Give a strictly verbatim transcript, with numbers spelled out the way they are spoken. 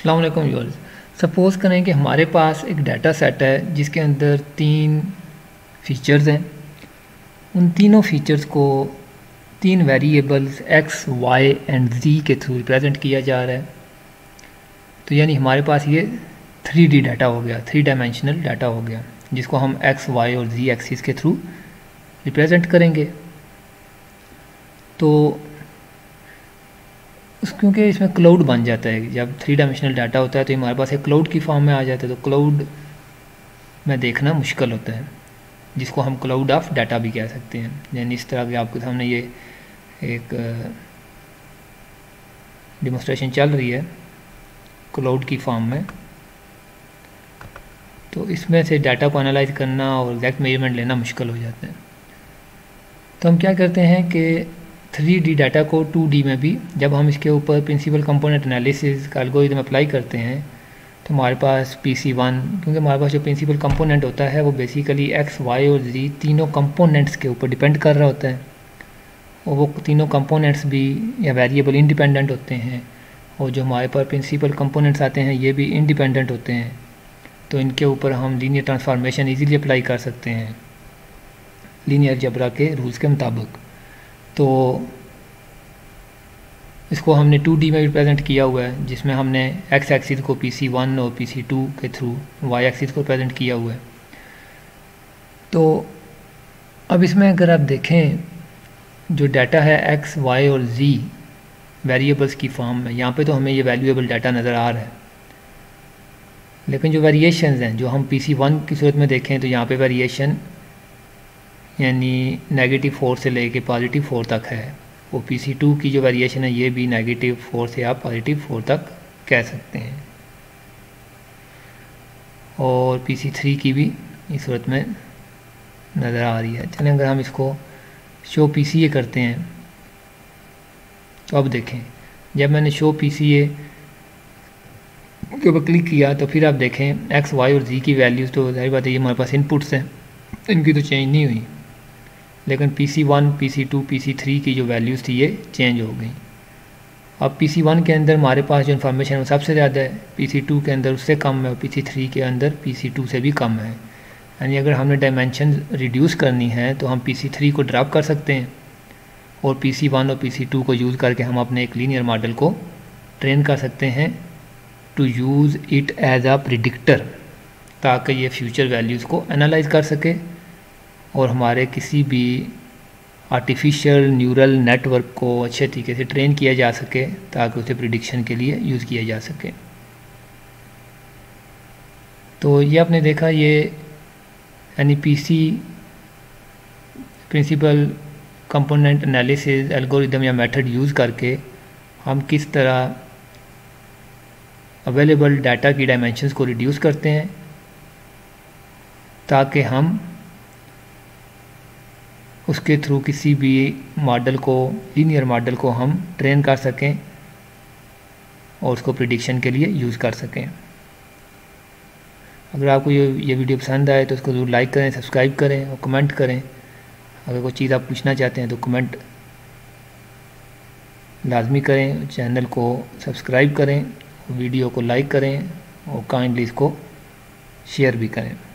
अस्सलाम वालेकुम viewers. Suppose करें कि हमारे पास एक डाटा सेट है जिसके अंदर तीन फीचर्स हैं। उन तीनों फीचर्स को तीन variables X, Y and Z के थ्रू रिप्रेजेंट किया जा रहा है। तो यानी हमारे पास ये थ्री डी डाटा हो गया, थ्री डायमेंशनल डाटा हो गया, जिसको हम एक्स, वाई और जी एक्सिस के थ्रू रिप्रेजेंट करेंगे। तो उस क्योंकि इसमें क्लाउड बन जाता है, जब थ्री डायमेंशनल डाटा होता है तो हमारे पास एक क्लाउड की फॉर्म में आ जाता है। तो क्लाउड में देखना मुश्किल होता है, जिसको हम क्लाउड ऑफ डाटा भी कह सकते हैं। यानी इस तरह के आपके सामने ये एक डेमोस्ट्रेशन चल रही है क्लाउड की फॉर्म में। तो इसमें से डाटा को एनालाइज करना और एग्जैक्ट मेजरमेंट लेना मुश्किल हो जाता है। तो हम क्या करते हैं कि थ्री डी डाटा को टू डी में भी जब हम इसके ऊपर प्रिंसिपल कंपोनेंट एनालिसिस का एल्गोरिथम अप्लाई करते हैं तो हमारे पास पी सी वन, क्योंकि हमारे पास जो प्रिंसिपल कंपोनेंट होता है वो बेसिकली एक्स, वाई और जी तीनों कंपोनेंट्स के ऊपर डिपेंड कर रहा होता है, और वो तीनों कंपोनेंट्स भी या वेरिएबल इंडिपेंडेंट होते हैं, और जो हमारे पास प्रिंसिपल कंपोनेंट्स आते हैं ये भी इंडिपेंडेंट होते हैं। तो इनके ऊपर हम लीनियर ट्रांसफॉर्मेशन ईजीली अप्लाई कर सकते हैं लीनियर अलजेब्रा के रूल्स के मुताबिक। तो इसको हमने टू डी में रिप्रेजेंट किया हुआ है, जिसमें हमने एक्स एक्सिस को पी सी वन और पी सी टू के थ्रू वाई एक्सिस को रिप्रेजेंट किया हुआ है। तो अब इसमें अगर आप देखें जो डाटा है एक्स, वाई और जी वेरिएबल्स की फॉर्म में, यहाँ पे तो हमें ये वैल्यूएबल डाटा नज़र आ रहा है, लेकिन जो वेरिएशंस हैं जो हम पी सी वन की सूरत में देखें तो यहाँ पे वेरिएशन यानी नेगेटिव फोर से लेके पॉजिटिव फोर तक है। वो पी सी टू की जो वेरिएशन है ये भी नेगेटिव फोर से आप पॉजिटिव फोर तक कह सकते हैं, और पी सी थ्री की भी इस सूरत में नज़र आ रही है। चलें अगर हम इसको शो पी सी ए करते हैं तो अब देखें, जब मैंने शो पी सी ए के ऊपर क्लिक किया तो फिर आप देखें एक्स, वाई और जी की वैल्यूज़ तो जाहिर बात है ये हमारे पास इनपुट्स हैं, इनकी तो चेंज नहीं हुई, लेकिन P C one, P C two, P C three की जो वैल्यूज़ थी ये चेंज हो गई। अब पी सी वन के अंदर हमारे पास जो इन्फॉर्मेशन है वो सबसे ज़्यादा है, पी सी टू के अंदर उससे कम है, और पी सी थ्री के अंदर पी सी टू से भी कम है। यानी अगर हमने डायमेंशन रिड्यूस करनी है तो हम पी सी थ्री को ड्रॉप कर सकते हैं, और पी सी वन और पी सी टू को यूज़ करके हम अपने एक लीनियर मॉडल को ट्रेन कर सकते हैं to use it as a predictor, ताकि ये फ्यूचर वैल्यूज़ को एनालाइज कर सके और हमारे किसी भी आर्टिफिशियल न्यूरल नेटवर्क को अच्छे तरीके से ट्रेन किया जा सके, ताकि उसे प्रिडिक्शन के लिए यूज़ किया जा सके। तो ये आपने देखा, ये यानी PC principal component analysis algorithm या मेथड यूज़ करके हम किस तरह अवेलेबल डाटा की डायमेंशंस को रिड्यूस करते हैं, ताकि हम उसके थ्रू किसी भी मॉडल को, लीनियर मॉडल को हम ट्रेन कर सकें और उसको प्रिडिक्शन के लिए यूज़ कर सकें। अगर आपको ये ये वीडियो पसंद आए तो उसको ज़रूर लाइक करें, सब्सक्राइब करें और कमेंट करें। अगर कोई चीज़ आप पूछना चाहते हैं तो कमेंट लाजमी करें, चैनल को सब्सक्राइब करें, वीडियो को लाइक करें और काइंडली इसको शेयर भी करें।